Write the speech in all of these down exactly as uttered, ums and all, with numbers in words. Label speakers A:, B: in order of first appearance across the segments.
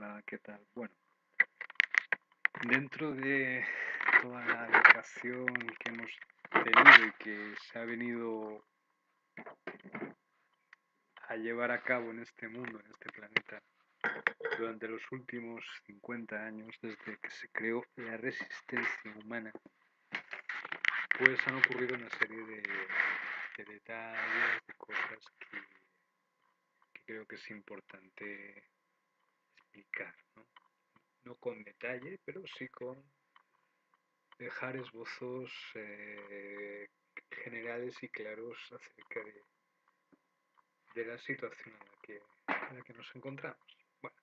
A: Hola, ¿qué tal? Bueno, dentro de toda la educación que hemos tenido y que se ha venido a llevar a cabo en este mundo, en este planeta, durante los últimos cincuenta años, desde que se creó la resistencia humana, pues han ocurrido una serie de, de detalles, de cosas que, que creo que es importante explicar, ¿no? No con detalle, pero sí con dejar esbozos eh, generales y claros acerca de, de la situación en la, que, en la que nos encontramos. Bueno,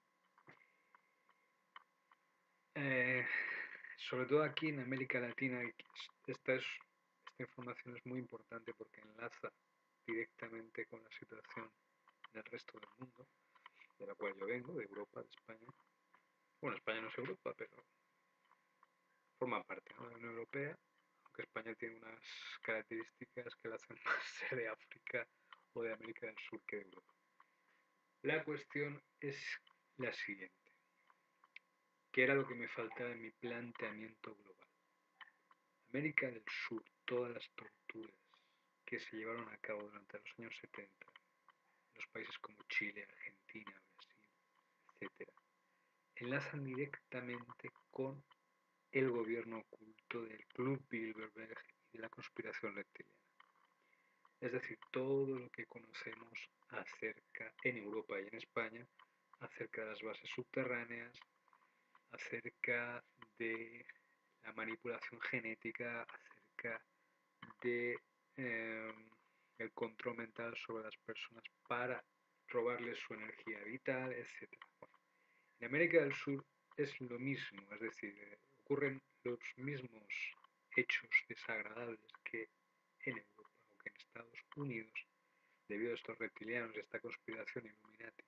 A: eh, sobre todo aquí en América Latina, esta, es, esta información es muy importante porque enlaza directamente con la situación en el resto del mundo, de la cual yo vengo, de Europa, de España. Bueno, España no es Europa, pero forma parte, ¿no?, de la Unión Europea, aunque España tiene unas características que la hacen más ser de África o de América del Sur que de Europa. La cuestión es la siguiente. ¿Qué era lo que me faltaba en mi planteamiento global? América del Sur, todas las torturas que se llevaron a cabo durante los años setenta en los países como Chile, Argentina, Brasil, etcétera, enlazan directamente con el gobierno oculto del Club Bilderberg y de la conspiración reptiliana. Es decir, todo lo que conocemos acerca, en Europa y en España, acerca de las bases subterráneas, acerca de la manipulación genética, acerca de eh, el control mental sobre las personas para robarles su energía vital, etcétera. Bueno, en América del Sur es lo mismo, es decir, eh, ocurren los mismos hechos desagradables que en Europa o que en Estados Unidos, debido a estos reptilianos y esta conspiración Illuminati.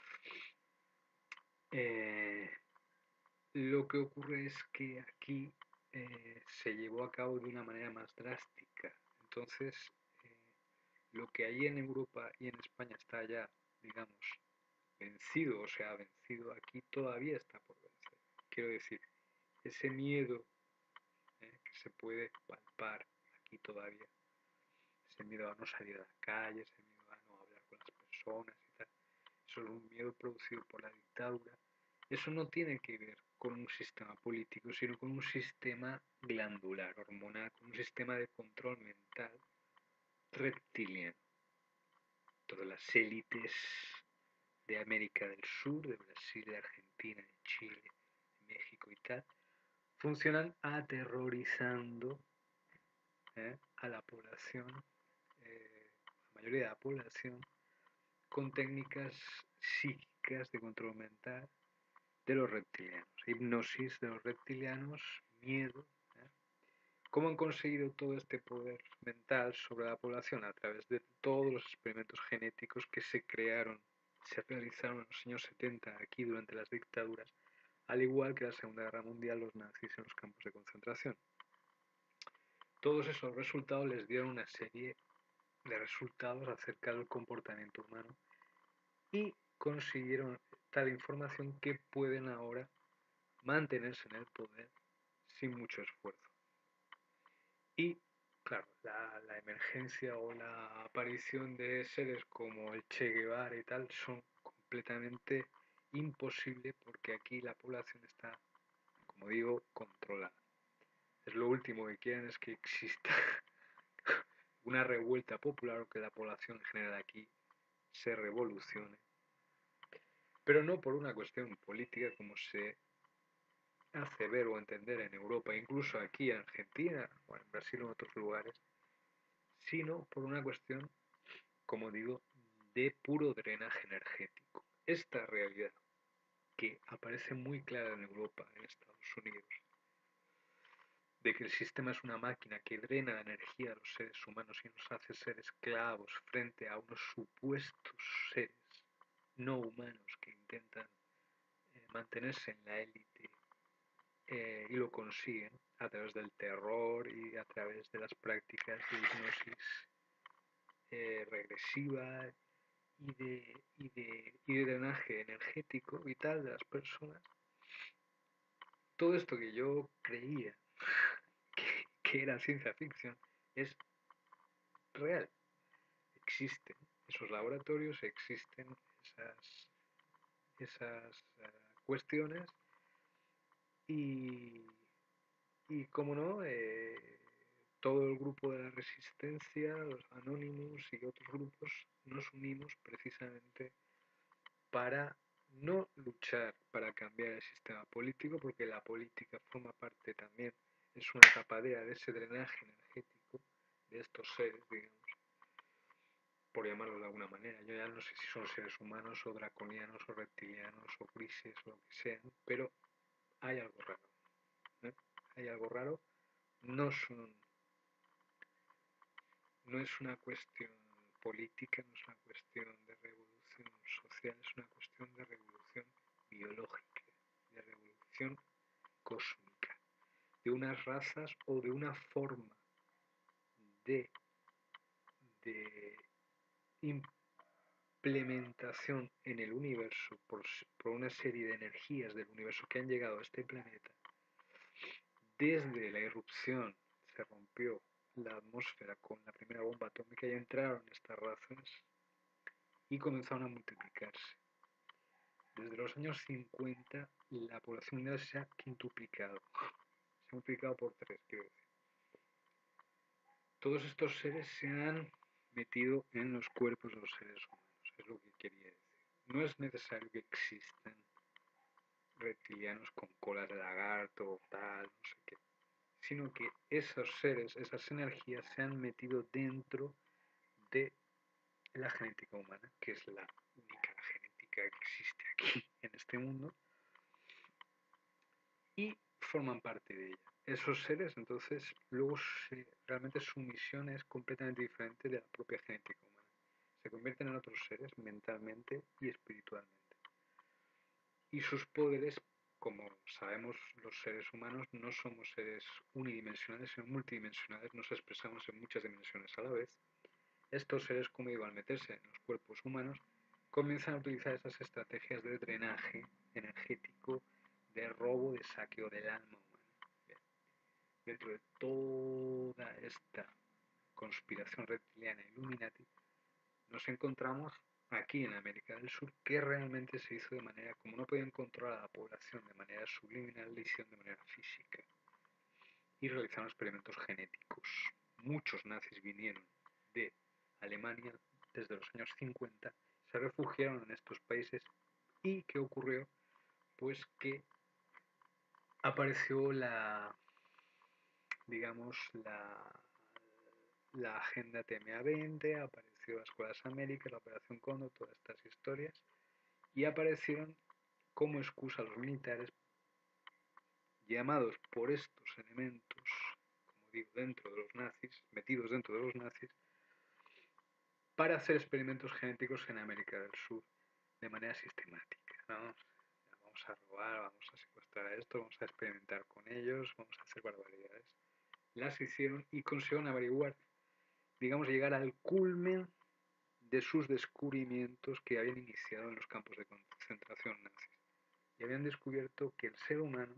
A: Eh, lo que ocurre es que aquí eh, se llevó a cabo de una manera más drástica. Entonces, eh, lo que allí en Europa y en España está ya, digamos, vencido, o sea, vencido, aquí todavía está por vencer. Quiero decir, ese miedo eh, que se puede palpar aquí todavía, ese miedo a no salir a la calle, ese miedo a no hablar con las personas y tal, eso es un miedo producido por la dictadura. Eso no tiene que ver con un sistema político, sino con un sistema glandular, hormonal, con un sistema de control mental reptiliano. Todas las élites de América del Sur, de Brasil, de Argentina, de Chile, de México y tal, funcionan aterrorizando eh, a la población, eh, la mayoría de la población, con técnicas psíquicas de control mental de los reptilianos, hipnosis de los reptilianos, miedo. ¿eh? ¿Cómo han conseguido todo este poder mental sobre la población? A través de todos los experimentos genéticos que se crearon, se realizaron en los años setenta aquí durante las dictaduras, al igual que la Segunda Guerra Mundial, los nazis en los campos de concentración. Todos esos resultados les dieron una serie de resultados acerca del comportamiento humano y consiguieron tal información que pueden ahora mantenerse en el poder sin mucho esfuerzo. Y, claro, la, la emergencia o la aparición de seres como el Che Guevara y tal son completamente imposibles porque aquí la población está, como digo, controlada. Es lo último que quieren es que exista una revuelta popular o que la población en general aquí se revolucione. Pero no por una cuestión política como se hace ver o entender en Europa, incluso aquí en Argentina o en Brasil o en otros lugares, sino por una cuestión, como digo, de puro drenaje energético. Esta realidad que aparece muy clara en Europa, en Estados Unidos, de que el sistema es una máquina que drena la energía de los seres humanos y nos hace ser esclavos frente a unos supuestos seres no humanos que intentan eh, mantenerse en la élite eh, y lo consiguen a través del terror y a través de las prácticas de hipnosis eh, regresiva y de, y de, y de drenaje energético vital de las personas, todo esto que yo creía que, que era ciencia ficción es real. Existen esos laboratorios, existen esas, esas uh, cuestiones y, y como no, eh, todo el grupo de la resistencia, los Anonymous y otros grupos nos unimos precisamente para no luchar para cambiar el sistema político, porque la política forma parte también, es una tapadera de ese drenaje energético de estos seres, digamos, por llamarlo de alguna manera. Yo ya no sé si son seres humanos o draconianos o reptilianos o grises o lo que sean, pero hay algo raro. ¿eh? Hay algo raro. No son, no es una cuestión política, no es una cuestión de revolución social, es una cuestión de revolución biológica, de revolución cósmica, de unas razas o de una forma de, de implementación en el universo por, por una serie de energías del universo que han llegado a este planeta. Desde la irrupción se rompió la atmósfera con la primera bomba atómica y entraron estas razas y comenzaron a multiplicarse. Desde los años cincuenta la población mundial se ha quintuplicado, se ha multiplicado por tres, quiero decir. Todos estos seres se han metido en los cuerpos de los seres humanos, es lo que quería decir. No es necesario que existan reptilianos con colas de lagarto o tal, no sé qué, sino que esos seres, esas energías se han metido dentro de la genética humana, que es la única genética que existe aquí en este mundo, y forman parte de ella. Esos seres, entonces, luego se, realmente su misión es completamente diferente de la propia genética humana. Se convierten en otros seres mentalmente y espiritualmente. Y sus poderes, como sabemos los seres humanos, no somos seres unidimensionales, sino multidimensionales, nos expresamos en muchas dimensiones a la vez. Estos seres, como digo, al meterse en los cuerpos humanos, comienzan a utilizar esas estrategias de drenaje energético, de robo, de saqueo del alma humana. Bien. Dentro de toda esta conspiración reptiliana Illuminati, nos encontramos aquí en América del Sur, que realmente se hizo de manera, como no podían controlar a la población de manera subliminal, lo hicieron de manera física y realizaron experimentos genéticos. Muchos nazis vinieron de Alemania desde los años cincuenta, se refugiaron en estos países y ¿qué ocurrió? Pues que apareció la, digamos, la, la Agenda T M A veinte, apareció las Escuelas América, la Operación Cóndor, todas estas historias, y aparecieron como excusa los militares llamados por estos elementos, como digo, dentro de los nazis, metidos dentro de los nazis, para hacer experimentos genéticos en América del Sur de manera sistemática, ¿no? Vamos a robar, vamos a secuestrar a esto, vamos a experimentar con ellos, vamos a hacer barbaridades. Las hicieron y consiguieron averiguar, digamos, llegar al culmen de sus descubrimientos que habían iniciado en los campos de concentración nazis. Y habían descubierto que el ser humano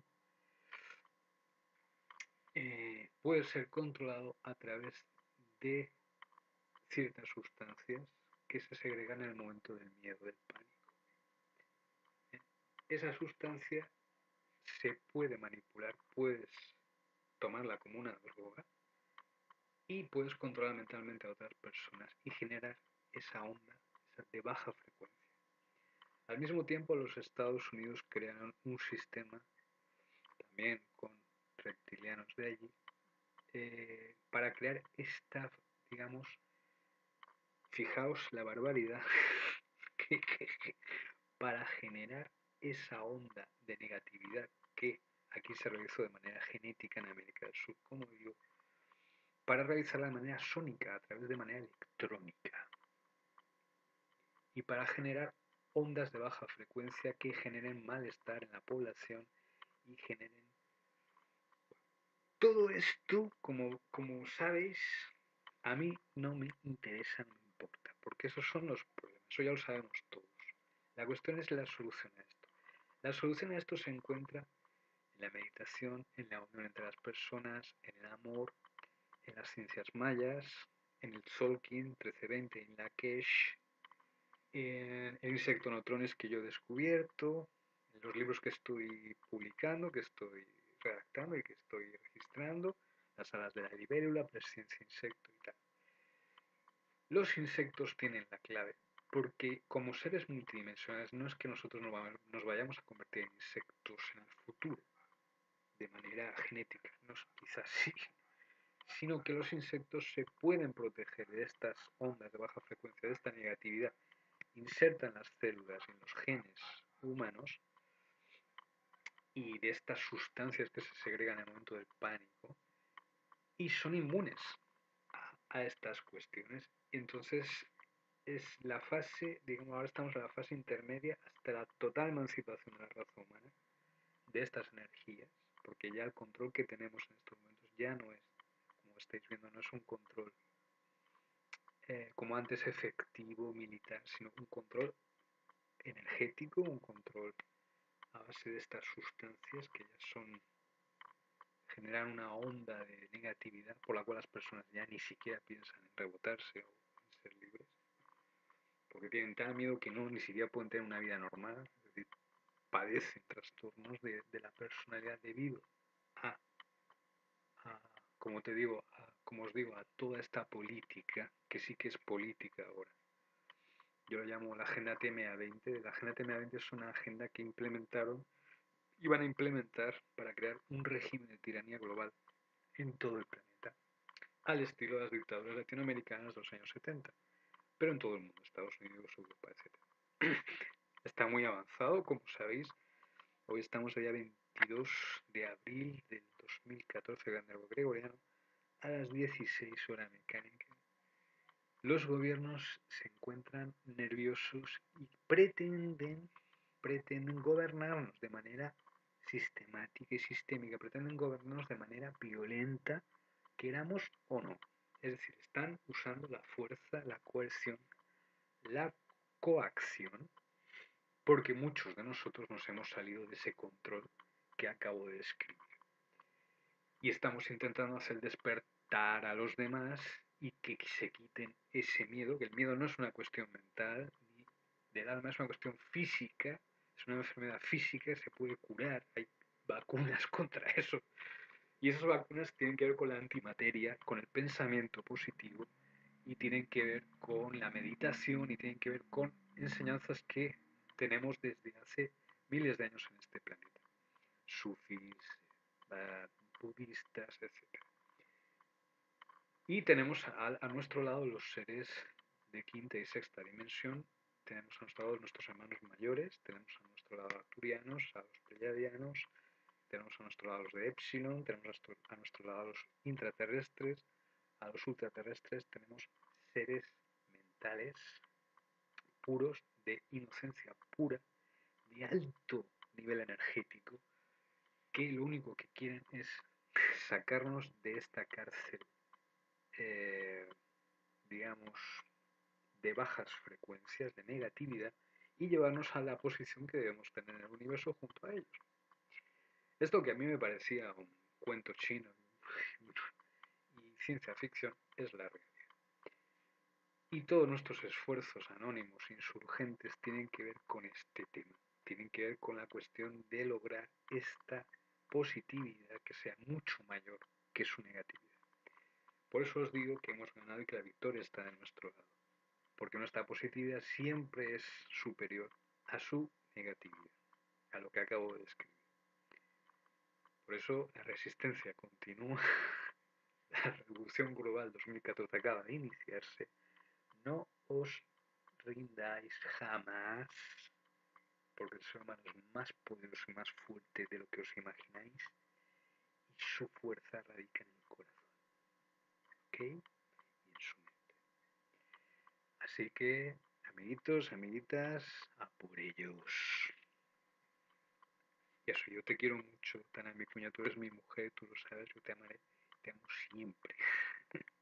A: eh, puede ser controlado a través de ciertas sustancias que se segregan en el momento del miedo, del pánico. ¿Eh? Esa sustancia se puede manipular, puedes tomarla como una droga y puedes controlar mentalmente a otras personas y generar esa onda esa de baja frecuencia. Al mismo tiempo, los Estados Unidos crearon un sistema, también con reptilianos de allí, eh, para crear esta, digamos, fijaos la barbaridad, que, que, que, para generar esa onda de negatividad que aquí se realizó de manera genética en América del Sur, como digo, para realizarla de manera sónica, a través de manera electrónica, y para generar ondas de baja frecuencia que generen malestar en la población y generen todo esto, como, como sabéis, a mí no me interesa, no me importa, porque esos son los problemas. Eso ya lo sabemos todos. La cuestión es la solución a esto. La solución a esto se encuentra en la meditación, en la unión entre las personas, en el amor, en las ciencias mayas, en el Tzolk'in trece veinte, en la Kesh, en el insectoneutrones que yo he descubierto, en los libros que estoy publicando, que estoy redactando y que estoy registrando, las alas de la libélula, presencia insecto y tal. Los insectos tienen la clave, porque como seres multidimensionales no es que nosotros nos vayamos a convertir en insectos en el futuro, de manera genética, no, quizás sí, sino que los insectos se pueden proteger de estas ondas de baja frecuencia, de esta negatividad, insertan las células en los genes humanos y de estas sustancias que se segregan en el momento del pánico y son inmunes a, a estas cuestiones. Entonces es la fase, digamos, ahora estamos en la fase intermedia hasta la total emancipación de la raza humana de estas energías, porque ya el control que tenemos en estos momentos ya no es, como estáis viendo, no es un control eh, como antes efectivo, militar, sino un control energético, un control a base de estas sustancias que ya son, generan una onda de negatividad por la cual las personas ya ni siquiera piensan en rebotarse o en ser libres, porque tienen tal miedo que no ni siquiera pueden tener una vida normal, es decir, padecen trastornos de, de la personalidad debido a, a, como te digo, a, como os digo, a toda esta política, que sí que es política ahora. Yo lo llamo la Agenda T M A veinte. La Agenda T M A veinte es una agenda que implementaron, iban a implementar para crear un régimen de tiranía global en todo el planeta, al estilo de las dictaduras latinoamericanas de los años setenta, pero en todo el mundo, Estados Unidos, Europa, etcétera. Está muy avanzado, como sabéis. Hoy estamos el día veintidós de abril del dos mil catorce, calendario gregoriano, a las dieciséis horas mecánica. Los gobiernos se encuentran nerviosos y pretenden, pretenden gobernarnos de manera sistemática y sistémica, pretenden gobernarnos de manera violenta, queramos o no. Es decir, están usando la fuerza, la coerción, la coacción, porque muchos de nosotros nos hemos salido de ese control que acabo de describir. Y estamos intentando hacer despertar a los demás y que se quiten ese miedo, que el miedo no es una cuestión mental ni del alma, es una cuestión física, es una enfermedad física, se puede curar, hay vacunas contra eso. Y esas vacunas tienen que ver con la antimateria, con el pensamiento positivo y tienen que ver con la meditación y tienen que ver con enseñanzas que tenemos desde hace miles de años en este planeta. Sufis, budistas, etcétera. Y tenemos a, a nuestro lado los seres de quinta y sexta dimensión, tenemos a nuestro lado nuestros hermanos mayores, tenemos a nuestro lado arturianos, a los pleyadianos, tenemos a nuestro lado los de Epsilon, tenemos a nuestro, a nuestro lado los intraterrestres, a los ultraterrestres, tenemos seres mentales puros, de inocencia pura, de alto nivel energético, que lo único que quieren es sacarnos de esta cárcel, eh, digamos, de bajas frecuencias, de negatividad, y llevarnos a la posición que debemos tener en el universo junto a ellos. Esto que a mí me parecía un cuento chino y ciencia ficción es la realidad. Y todos nuestros esfuerzos anónimos, insurgentes, tienen que ver con este tema, tienen que ver con la cuestión de lograr esta positividad que sea mucho mayor que su negatividad. Por eso os digo que hemos ganado y que la victoria está de nuestro lado, porque nuestra positividad siempre es superior a su negatividad, a lo que acabo de describir. Por eso la resistencia continúa, la revolución global dos mil catorce acaba de iniciarse, no os rindáis jamás, porque el ser humano es más poderoso y más fuerte de lo que os imagináis, y su fuerza radica en el corazón, ¿ok? Y en su mente. Así que, amiguitos, amiguitas, a por ellos. Y eso, yo te quiero mucho, Tana, mi cuña, tú eres mi mujer, tú lo sabes, yo te amaré, te amo siempre.